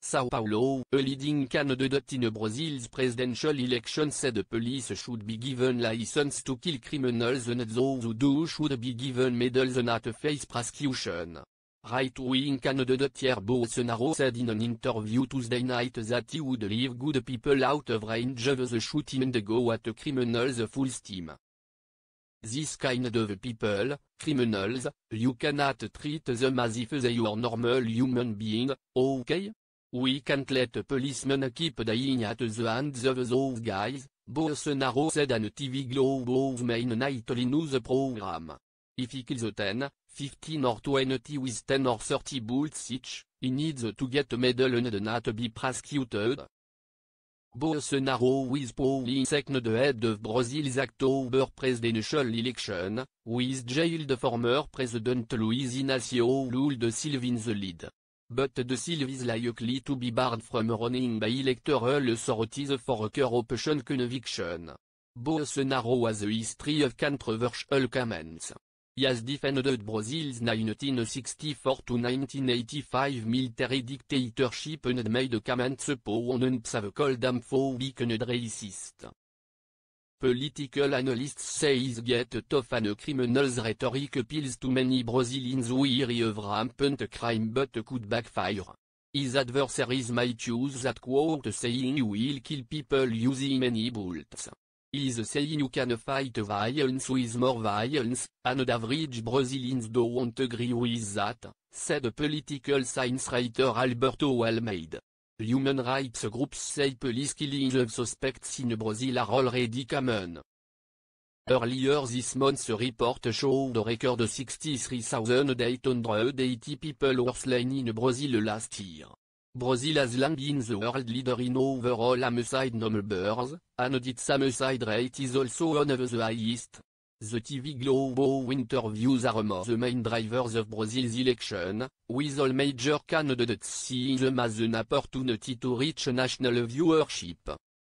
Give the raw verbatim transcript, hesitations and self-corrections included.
São Paulo, a leading candidate in Brazil's presidential election said police should be given license to kill criminals and those who do should be given medals and not face prosecution. Right-wing candidate Jair Bolsonaro said in an interview Tuesday night that he would leave good people out of range of the shooting and go at criminals full steam. This kind of people, criminals, you cannot treat them as if they were normal human beings, okay? We can't let policemen keep dying at the hands of those guys, Bolsonaro said on T V Globo's main nightly news program. If he kills ten, fifteen or twenty with ten or thirty bullets each, he needs to get a medal and not be prosecuted. Bolsonaro is polling second ahead of Brazil's October presidential election, with jailed former President Luiz Inácio Lula da Silva in the lead. But da Silva is likely to be barred from running by electoral authorities for corruption conviction. Bolsonaro has a history of controversial comments. He has defended Brazil's nineteen sixty-four to nineteen eighty-five military dictatorship and made comments opponents have called homophobic and racist. Political analysts say his get tough and criminals rhetoric appeals to many Brazilians weary of rampant crime but could backfire. His adversaries might use that quote saying he will kill people using many bullets. He is saying you can fight violence with more violence, and average Brazilians don't agree with that, said political science writer Alberto Almeida. Human rights groups say police killings of suspects in Brazil are already common. Earlier this month a report showed a record sixty-three thousand eight hundred eighty people were slain in Brazil last year. Brazil has long been the world leader in overall homicide numbers, and its homicide rate is also one of the highest. The T V Globo interviews are among the main drivers of Brazil's election, with all major candidates seeing them as an opportunity to reach national viewership.